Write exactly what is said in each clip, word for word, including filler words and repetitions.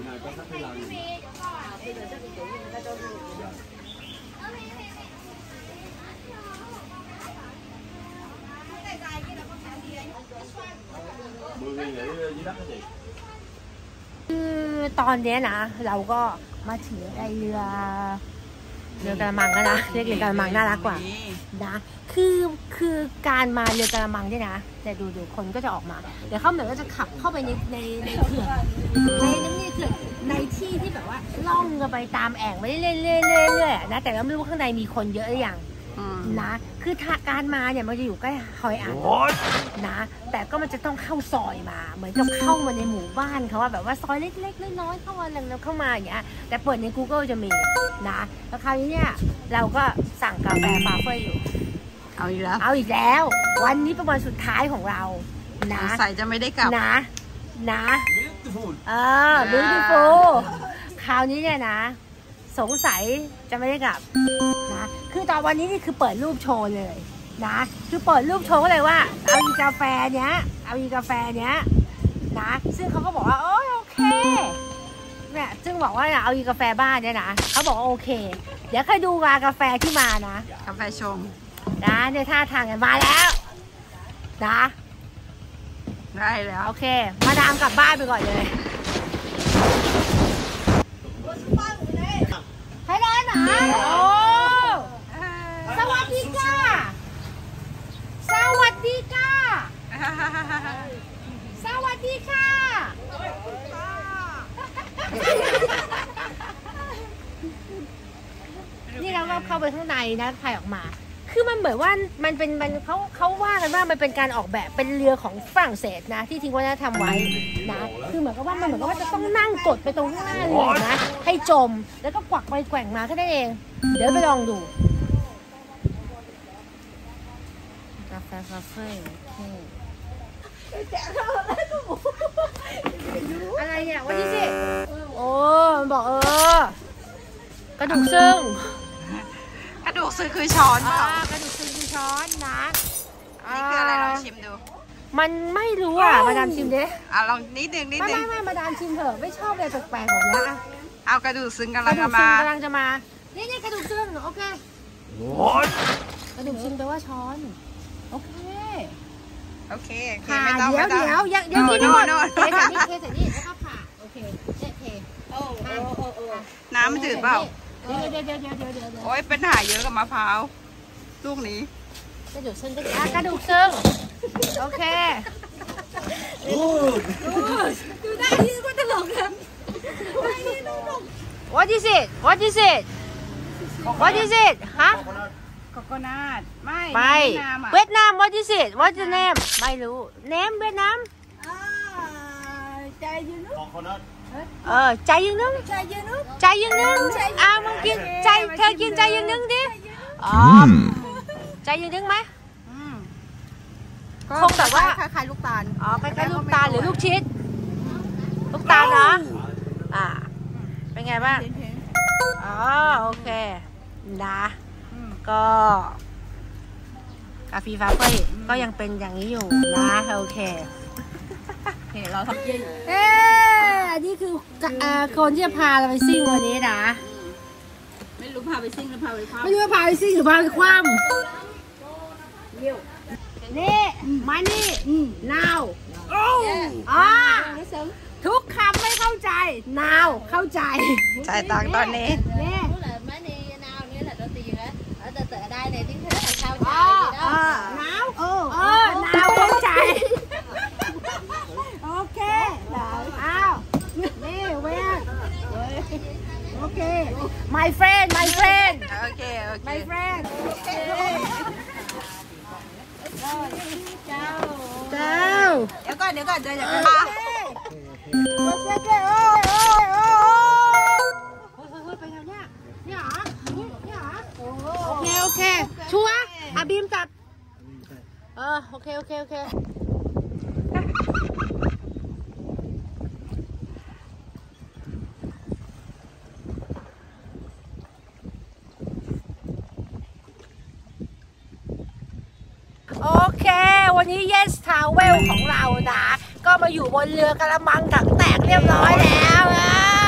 คือตอนนี้นะเราก็มาถึงไอเรือเรือกระมังแล้วนะเรียกเรือกระมังน่ารักกว่านะคือคือการมาเรือกระมังเนี่ยนะแต่ดูดูคนก็จะออกมาเดี๋ยวเขาเหมือนก็จะขับเข้าไปในในในเขื่อนในน้ำนี่เขื่อนในที่ที่แบบว่าล่องกันไปตามแอ่งไปเรื่อยๆเรื่อยๆนะแต่เราไม่รู้ข้างในมีคนเยอะหรือยังนะคือการมาเนี่ยมันจะอยู่ใกล้หอยอ่างนะแต่ก็มันจะต้องเข้าซอยมาเหมือนกับเข้ามาในหมู่บ้านเขาว่าแบบว่าซอยเล็กๆน้อยๆเข้ามาแล้วเข้ามาอย่างเงี้ยแต่เปิดใน Google จะมีนะแล้วคราวนี้เนี่ยเราก็สั่งกาแฟฟาเฟ่อยู่เอาอีกแล้วเอาอีกแล้ววันนี้เป็นวันสุดท้ายของเรานะใส่จะไม่ได้กลับนะนะเออ beautiful คราวนี้เนี่ยนะสงสัยจะไม่ได้กลับนะคือตอนวันนี้นี่คือเปิดรูปโชว์เลยนะคือเปิดรูปโชว์เลยว่าเอาอีกาแฟเนี้ยเอาอีกาแฟเนี้ยนะซึ่งเขาก็บอกว่าโอ้โอเคเนี่ยซึ่งบอกว่าเอาอีกาแฟบ้านเนี่ยนะเขาบอกว่าโอเคเดี๋ยวค่อยดูว่ากาแฟที่มานะกาแฟชงนะในท่าทางกันมาแล้วนะได้แล้วโอเคมาดามกลับบ้านไปก่อนเลยไทยแลนด์เหรอโอ้สวัสดีค่ะสวัสดีค่ะสวัสดีค่ะนี่เราก็เข้าไปข้างในนะถ่ายออกมาคือมันเหมือนว่ามันเป็นมันเขาเขาว่ากันว่ามันเป็นการออกแบบเป็นเรือของฝรั่งเศสนะที่ทิ้งวัฒนธรรมไว้นะคือเหมือนกับว่ามันเหมือนกับว่าจะต้องนั่งกดไปตรงข้างหน้าเรือนะให้จมแล้วก็กวักไปแกว่งมาแค่นั้นเองเดี๋ยวไปลองดูกาแฟคาเฟ่อะไรเนี่ยวันนี้สิโอ้มันบอกเออกระดูกซึ่งกระดูกซื้อคือช้อนอ่ากระดูกซื้อคือช้อนนะนี่คืออะไรลองชิมดูมันไม่รู้อ่ะมาดามชิมดิอ่ะลองนิดนึงนิดนึงไม่ไม่มาดามชิมเถอะไม่ชอบอะไรแปลกๆแบบนี้อ่ะเอากระดูกซึ้งกำลังจะมากำลังจะมานี่นี่กระดูกซึ้งโอเคกระดูกซึ้งแปลว่าช้อนโอเคโอเคผ่าเดี๋ยวเดี๋ยวยังยังกินไม่หมดเทใส่นี่เทใส่นี่แล้วก็ผ่าโอเคเนี่ยเทโอ้โอ้โอ้น้ำมันจืดเปล่าเดี๋ยวเดี๋ยวเดี๋ยวเดี๋ยวเดี๋ยวเดี๋ยวโอ้ยเป็นหายเยอะกับมะพร้าวลูกนี้กระดูกซึ่งกระดูกซึ่งโอเคดูได้ที่ก็ตลกกัน What is it What is it What is it ฮะโกโก้นัทไม่ไม่เวียดนาม What is it What's the name ไม่รู้ name เวียดนามใจยืนนุ๊กเออใจยืนนึงใจยืนนึงใจยืนนึงอ่ะมึงกินใจเธอกินใจยืนนึงดิอ๋อใจยืนนึงไหมคงแบบว่าคล้ายๆลูกตาลอ๋อคล้ายๆลูกตาลหรือลูกชิดลูกตาลนะอ่าเป็นไงบ้างอ๋อโอเคนะก็กาแฟฟ้าเฟ้ยก็ยังเป็นอย่างนี้อยู่นะโอเคเฮ้เราทำเย็นเอ๊ะอันนี้คือคนที่จะพาเราไปซิ่งวันนี้นะไม่รู้พาไปซิ่งหรือพาไปคว่ำไม่รู้ว่าพาไปซิ่งหรือพาไปคว่ำนี่มานี่ now อ๋อทุกคำไม่เข้าใจ now เข้าใจจ่ายตังค์ตอนนี้นี่ má đi nào nghĩa là có tiền á ở từ từ ở đây này tiếng thế là sao chạy gì đó nàoเออเออ now เข้าใจโอเคอ้าวนี่เว้ยโอเค my friend my friend โอเคโอเค my friend เจ้าเจ้าเดี๋ยวก่อนเดี๋ยวก่อนเดี๋ยวก่อนโอเคโอเคโอ้ยโอ้ยโอ้ยโอ้ยไปแล้วเนี่ยเนี่ยเหรอเนี่ยเหรอโอเคโอเคชัวร์อาบีมจับเออโอเคโอเคโอเคโอเควันนี้ Yes Travel ของเรานะก็มาอยู่บนเรือกระมังถังแตกเรียบร้อยแล้วนะ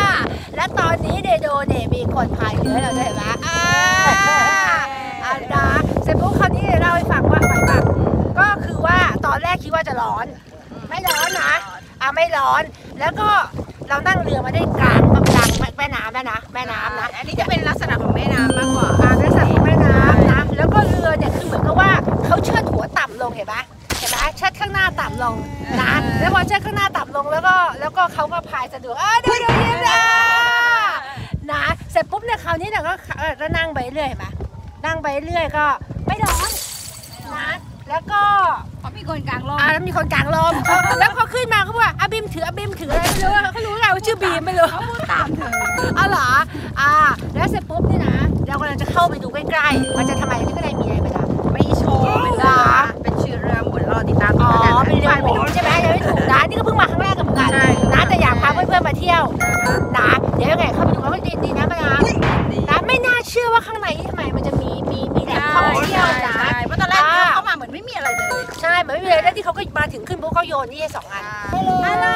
ไม่ร้อนแล้วก็เรานั่งเรือมาได้กลางกลางแม่น้ำแล้วนะแม่น้ำนะอันนี้จะเป็นลักษณะของแม่น้ำมากกว่าอ่าลักษณะของแม่น้ำนะแล้วก็เรือเนี่ยคือเหมือนกับว่าเขาเชิดหัวต่ำลงเห็นไหมเห็นไหมเชิดข้างหน้าต่ำลงนะแล้วพอเชิดข้างหน้าต่ำลงแล้วก็แล้วก็เขาก็พายสะดวกเออเดี๋ยวเดี๋ยวเดี๋ยวนะเสร็จปุ๊บเนี่ยคราวนี้เนี่ยก็ก็นั่งไปเรื่อยเห็นไหมนั่งไปเรื่อยก็ไม่ร้อนนะแล้วก็เพราะมีคนกลางลมอ่าแล้วมีคนกลางลมแล้วพอขึ้นมาเขาบอกอาบิมถืออาบิมถืออะไรไม่รู้เขารู้ไงว่าชื่อบีมไม่รู้เขาพูดตามเธออ๋อเหรออ่าแล้วเสร็จปุ๊บนี่นะเรากำลังจะเข้าไปดูใกล้ๆมันจะทำไมที่ข้างในมีอะไรไหมล่ะไม่โชว์เป็นเรือเป็นชื่อเรือหมุนรอติดตามอ๋อกันเป็นเรือหมุนใช่ไหมยังไม่ถูกนะนี่ก็เพิ่งมาครั้งแรกกันเหมือนกันนะแต่อยากพาเพื่อนๆมาเที่ยวนะเดี๋ยวยังไงเข้าไปดูแล้วก็ดีดีนะมานะนะไม่น่าเชื่อว่าข้างในทำไมมันจะมีมีมีแหล่งท่องเที่ยวนะเพราะตอนแรกเข้ามาเหมือนไม่มีอะไรเลยใช่เหมือนไม่มีเลยแล้วที่เขาก็มาถึงขึ้นพวกเขาโยนนี่สองอันฮัลโหล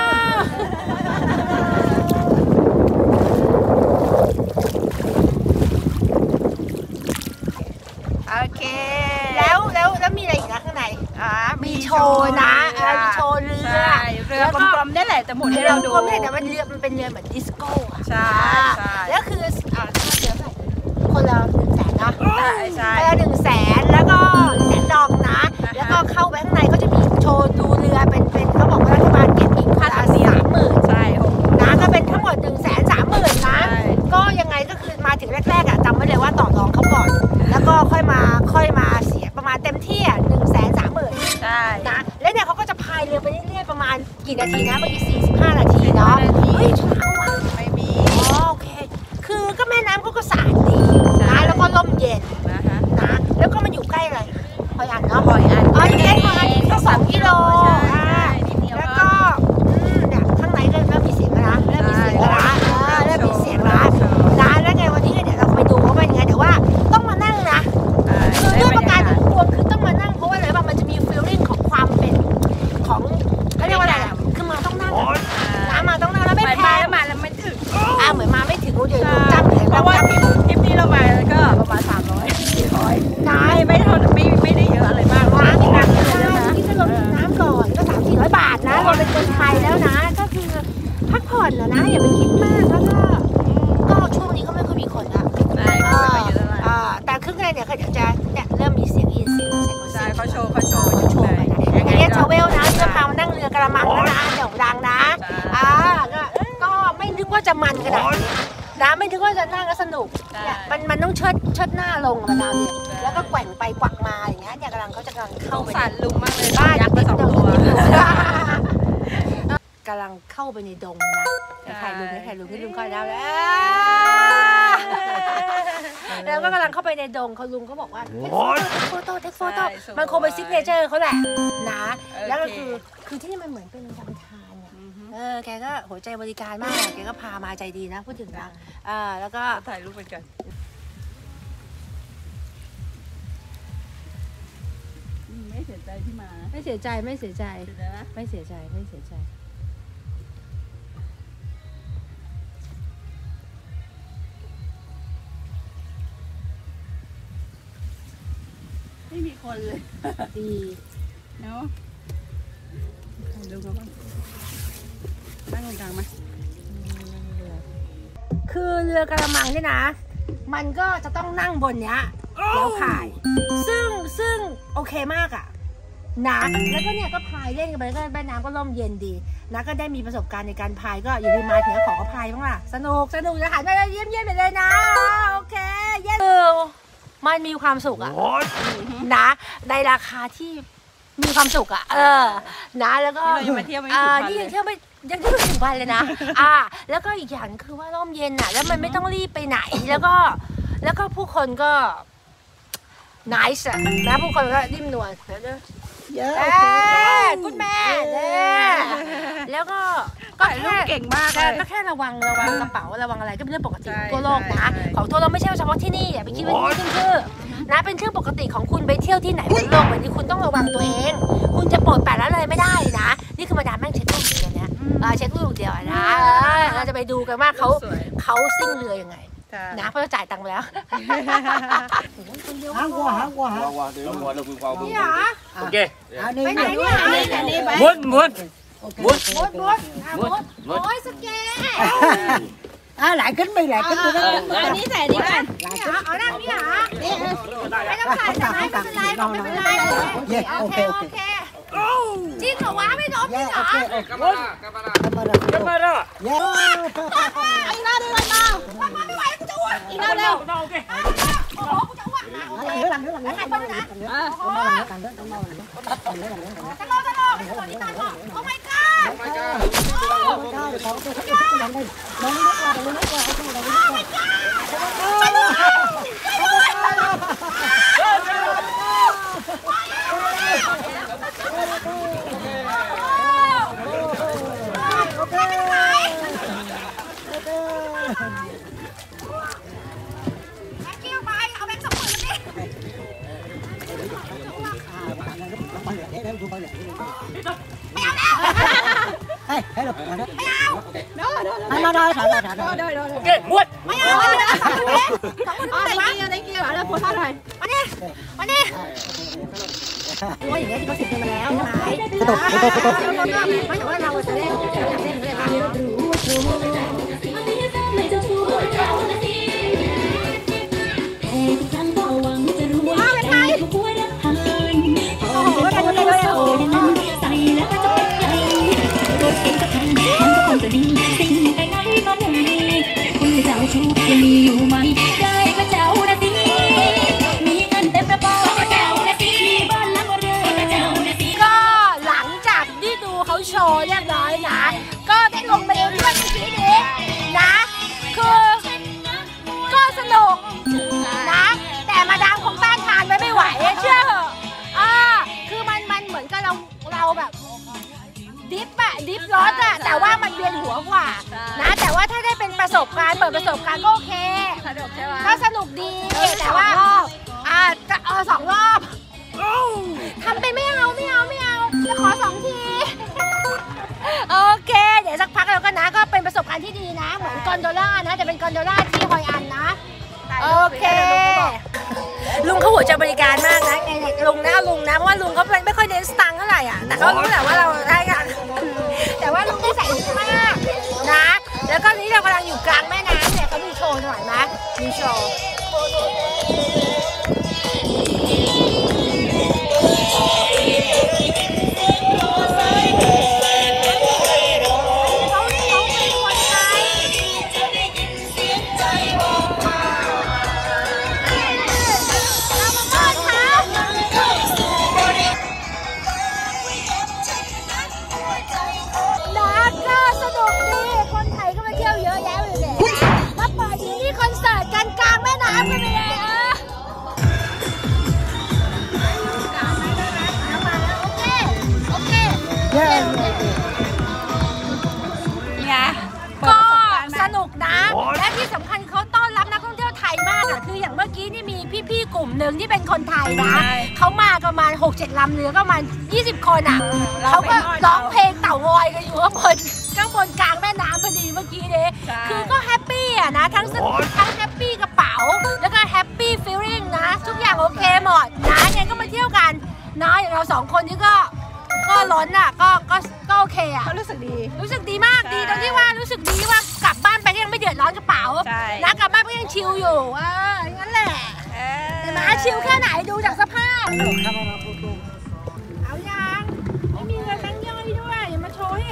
โอเคแล้วแล้วแล้วมีอะไรอีกนะข้างในอ่ามีโชว์นะเออมีโชว์เรือใช่เรือกลมๆนี่แหละจะหมุนให้เรือเราดูกลมเนี่ยแต่มันเรือมันเป็นเรือเหมือนดิสโก้อะใช่ใช่แล้วคืออ่าค่าเรือเท่าไหร่คนละหนึ่งแสนเนาะใช่ใช่คนละหนึ่งแสนแล้วก็แสนดองนะแล้วก็เข้าไปข้างในก็จะมีโชว์ดูเรือเป็นเป็นเขาบอกว่ารัฐบาลเก็บอีกค่าธรรมเนียมสามหมื่นใช่หกนะก็เป็นทั้งหมดหนึ่งแสนสามหมื่นนะใช่ก็ยังไงก็คือมาถึงแรกๆอ่ะจำไว้เลยว่าต่อรองเขาก่อน แล้วก็ค่อยมาค่อยมาเสียประมาณเต็มที่อ่ะหนึ่งแสนสามหมื่นใช่นะแล้วเนี่ยเขาก็จะพายเรือไปเรื่อยๆประมาณกี่นาทีนะเมื่อกี้สี่สิบห้านาทีเนาะเฮ้ยช้าว่ะไม่มีอ๋อโอเคคือก็แม่น้ำเขาก็สะอาดดีนะแล้วก็ร่มเย็นนะคะนะแล้วก็มันอยู่ใกล้เลยหอยอันเนาะหอยอันอ๋ออยู่ใกล้หอยอันแค่สองกิโลใช่อ่านิดเดียวแล้วก็อืมเนี่ยข้างในเริ่มเริ่มมีเสียงแล้วนะเริ่มมีเสียงแล้วนะเออเริ่มมีเสียงแล้วนะแล้วไงวันนี้เดี๋ยวเราไปดูว่าเป็นยังไงแต่ว่าต้องมานั่งนะคือด้วยประการทั้งปวงคือต้องมานั่งเพราะว่าอะไรบ้างมันจะมีฟีลลิ่งของความเป็นของเขาเรียกว่าอะไรอะคือมาต้องนั่งอะน้ำมาต้องนั่งแล้วไม่ไปแพมาง แล้วมาแล้วไม่ถึงอ่าเหมือนมาไม่ถึงเดี๋ยวดูจ้ำเลยเพเราราะว่าจ้ำทริปทริปนี้เรามาก็ประมาณสามร้อยสี่ร้อยน้ำไม่ไม่เท่าไม่ไม่ได้เยอะอะไรมากน้ำน้ำน้ำน้ำใช่เลยนะที่จะลงน้ำก่อนก็สามสี่ร้อยบาทนะเราเป็นคนไทยแล้วนะ ก็คือพักผ่อนนะนะอย่าไปคิดมากแล้วก็ก็ช่วงนี้ก็ไม่ค่อยมีคนละใช่ไม่ค่อยเยอะเท่าไหร่อ่าแต่ครึ่งแรกเนี่ยเขาเดี๋ยวจะเนี่ยเริ่มมีเสียงยินเสียงเสียงใช่เขาโชว์เขาโชว์เขาโชว์ไปนะยังไงเอสก็ทาวเวลนะเสื้อผ้ามานั่งเรือกระมังนะนะเดี๋ยวดังนะอ่าก็ก็ไม่นึกว่าจะมันขนาดนี้นะไม่นึกว่าจะนั่งแล้วสนุกเนี่ยมันมันต้องเชิดเชิดหน้าลงกระดานเนี่ยแล้วก็แกว่งไปกวักมาอย่างเงี้ยเนี่ยกำลังเขาจะกำลังสเข้าง ไปสารลุงมากเลยบ้านยักษ์ไปสองตัวกำลังเข้าไปในดงนะถ่ายรูปให้ถ่ายรูปให้ลุงก่อนแล้วแล้วแล้วก็กำลังเข้าไปในดงเขาลุงเขาบอกว่าเทคโฟโต้เทคโฟโต้มันคงเป็นซิกเนเจอร์เขาแหละนะแล้วก็คือคือที่นี่มันเหมือนเป็นลำธารเนี่ยเออแกก็หัวใจบริการมากแกก็พามาใจดีนะพูดถึงนะอ่าแล้วก็ถ่ายรูปไปกันไม่เสียใจที่มาไม่เสียใจไม่เสียใจเสียใจนะไม่เสียใจไม่เสียใจไม่มีคนเลยดีเนาะถ่ายรูปมาบ้างนั่งตรงกลางไหมคือเรือกระมังเนี่ยนะ มันก็จะต้องนั่งบนเนี้ยแล้วพาย ซึ่งซึ่งโอเคมากอ่ะนะแล้วก็เนี่ยก็พายเล่นกันไปก็แม่น้ำก็ร่มเย็นดีนะก็ได้มีประสบการณ์ในการพายก็อย่าลืมมาถึงขอก็พายบ้างล่ะสนุกสนุกจะหันไปเยี่ยมเยี่ยมไปเลยนะโอเคเยี่ยมมันมีความสุขอ่ะนะในราคาที่มีความสุขอ่ะเออนะแล้วก็นี่เรายังมาเที่ยวไม่ถึงอ่าพันนี่เลยังยเที่ยวไม่ยังเที่ยวไม่ถึงวันเลยนะ อ่า แล้วก็อีกอย่างคือว่าร่มเย็นอ่ะ แล้วมันไม่ต้องรีบไปไหน แล้วก็ แล้วก็ผู้คนก็ nice อ่ะนะผู้คนก็ริ่มนวลเยอะเอ้คุณแม่เนี่ยแล้วก็ก็ถ่ายรูแค่ปเก่งมากเลแต่ยก็แค่ระวังระวังกระเป๋าระวังอะไรก็เป็นเรื่องปกติใช่ของทั่วโลกนะใช่ใช่ของทั่วโลกไม่ใช่เฉพาะที่นี่อย่าไปคิดว่าที่นี่ขึ้นชื่อนะเป็นชื่อปกติของคุณไปเที่ยวที่ไหนบนโลกแบบนี้คุณต้องระวังตัวเอง คุณจะโปรดแปดแล้วเลยไม่ได้นะนี่คือมาดามแม่งเช็คลูกเดียวเนี้ยอ่าเช็คลูกเดียวนะเราจะไปดูกันว่าเขาสวยเขาซิ่งเรือยังไงใช่นะเพราะเราจ่ายตังค์ไปแล้วคนเดียว hả qua hả qua hả qua qua đi qua đâu qua นี่เหรอ ok ไปไหนเนี่ยอันนี้ไป muốn muốn Mút. Mút, mút. À, mút. Mút. Ôi, sao kìa. À, lại kính đi, lại kính đi. Anh đi thầy đi bạn. Đi hả? Ở đâu đi hả? Đi.ไม่ต้องใส่ใส่ไม่เป็นไรไม่เป็นไรโอเคโอเคจริงเหรอวะไม่ล้มจริงเหรอ Camera, camera. Camera. เย้อีกรอบนึงเลยมาไม่ไหวกูจะอ้วกอีกรอบเร็วโอ้โหกูจะอ้วกนะโอเคแล้วใครเปิดนะโอ้โหจะรอจะรอคนนี้ตามบอกโอ้ my god Oh my god. oh my god Hey, hey, look, no, no, no, thở ra, thở ra. Ok, muốt. ไม่เอาไม่เอาสองคนนี้สองคนนี้อ๋อไหนได้วะกี่ได้กี่แล้วโพสท่าหน่อยมาดิมาดิโอ้ยอย่างเงี้ยที่เขาสิบปีมาแล้วใช่ไหม Cái tục, cái tục, cái tục. ไม่แต่ว่าเราจะเล่นอยากเล่นเลยนะอ้าวเป็นไงโอ้โหเป็นไงเลยอ่ะมีอยู่ไหมได้ก็เจ้านะสิมีเงินเต็มกระเป๋าก็เจ้านะสิมีบ้านหลังเรือนก็เจ้านะสิก็หลังจากที่ดูเขาโชว์เรียบร้อยนะก็ได้ลงไปเองด้วยเมื่อกี้นี้นะคือก็สนุกนะแต่มาดามคงต้านทานไว้ไม่ไหวเชื่อเหอะอ่าคือมันมันเหมือนกับเราเราแบบดิฟอะดิฟรถอะแต่ว่ามันเวียนหัวกว่านะแต่ว่าถ้าได้เป็นประสบการณ์เปิดประสบการณ์ก็โอเคสนุกใช่ไหมก็สนุกดีแต่ว่าอ่าจะเออสองรอบทำไปไม่เอาไม่เอาไม่เอาจะขอสองทีโอเคเดี๋ยวสักพักเราก็นะก็เป็นประสบการณ์ที่ดีนะเหมือนกอนโดล่านะแต่เป็นกอนโดล่าที่ฮอยอันนะโอเคลุงเขาหัวใจบริการมากนะไงลุงนะลุงนะเพราะว่าลุงเขาไม่ค่อยเน้นสตังค์เท่าไหร่อ่ะแต่เขารู้แหละว่าเราได้กันแต่ว่าลุงได้ใส่ดีมากนะแล้วก็นี้เรากำลังอยู่กลางแม่น้ำเนี่ยเขามีโชว์หน่อยนะมีโชว์ก็สนุกนะและที่สำคัญเขาต้อนรับนักท่องเที่ยวไทยมากอ่ะคืออย่างเมื่อกี้นี่มีพี่ๆกลุ่มหนึ่งที่เป็นคนไทยนะเขามาประมาณ หกเจ็ด ลำเรือก็ประมาณยี่สิบคนอ่ะเขาก็ร้องเพลงเต่างอยกันอยู่ข้างบนข้างบนกลางแม่น้ำพอดีเมื่อกี้นี้คือก็แฮปปี้อ่ะนะทั้งทั้งแฮปปี้กระเป๋าแล้วก็แฮปปี้ฟีลลิ่งนะทุกอย่างโอเคหมดนะยังก็มาเที่ยวกันนะอย่างเราสองคนนี่ก็ก็ล้นอ่ะก็ก็ก็โอเคอ่ะเขารู้สึกดีรู้สึกดีมากดีตรงที่ว่ารู้สึกดีว่ากลับบ้านไปก็ยังไม่เดือดร้อนกระเป๋านะกลับบ้านก็ยังชิลอยู่อ่าอย่างนั้นแหละเห็นไหมชิลแค่ไหนดูจากสภาพเอายังไม่มีเงินแบงค์ย่อยด้วยอย่ามาโชว์ให้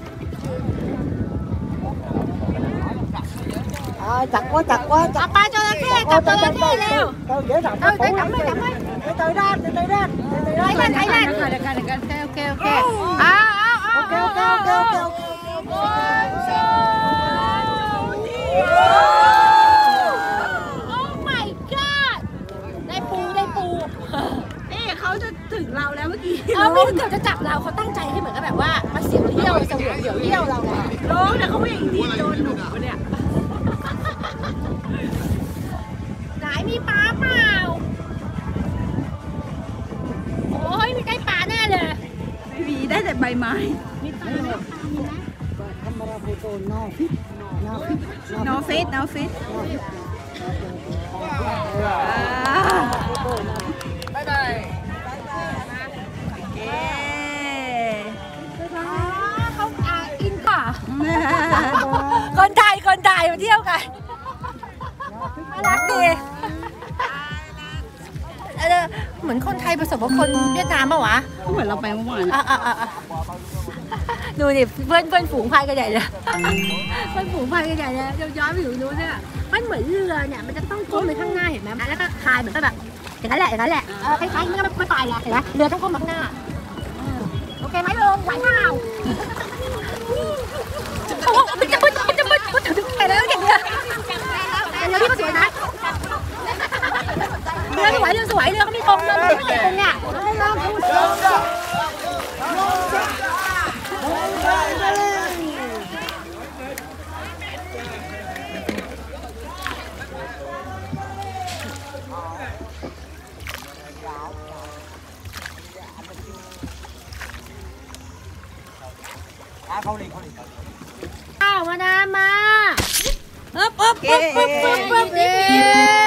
À, chặt quá, chặt quá, chặt. ปลาจระเข้จับจระเข้เร็ว Đâu dễ đập เออได้จับไม่จับไม่ Từ từ ra, từ từ ra. ไอ้นั่นไอ้นั่นเดี๋ยวกันเดี๋ยวกันโอเคโอเคอ้าวอ้าวอ้าว Ok, ok, ok, ok, ok. โอ้โอ้ my god ได้ปูได้ปูนี่เขาจะถึงเราแล้วเมื่อกี้เออไม่เกือบจะจับเราเขาตั้งใจให้เหมือนกับแบบว่ามาเสียวเที่ยวเสวียนเดี่ยวเที่ยวเราไงร้องแต่เขาไม่อย่างดีโดนหนูเนี่ยไหนมีปลาเปล่าโอ้ยมีได้ปลาแน่เลยไม่มีได้แต่ใบไม้ Camera photo, no fit. No fit. no fit no fit บ๊ายบายโอเคบ๊ายบายายมาเที่ยวกันน่ารักดีเหมือนคนไทยผสมกับคนเวียดนามป่ะวะเหมือนเราไปเมื่อวานอ่ะอ่ะอ่ะดูดิเพื่อนเพื่อนฝูงพายกันใหญ่เลยเพื่อนฝูงพายกันใหญ่เลยเดี๋ยวย้อนไปอยู่นู้นเนี่ยมันเหมือนเรือเนี่ยมันจะต้องก้มไปข้างหน้าเห็นไหมแล้วก็พายเหมือนแบบอย่างนั้นแหละอย่างนั้นแหละเออคล้ายๆมันก็ไม่ไปละเห็นไหมเรือต้องก้มมาข้างหน้าโอเคไหมลงไหวเปล่าโอ้โหมันจะมึนมันจะมึนมันจะมึนแต่แล้วอย่างเงี้ยแต่เรือที่ก็สวยนะเรือสวยเรือสวยเรือก็มีตรงเรือไม่ติดตรงเนี่ยไม่ลองพูดอ้าวมาดามมาปึ๊บปึ๊บปึ๊บปึ๊บปึ๊บ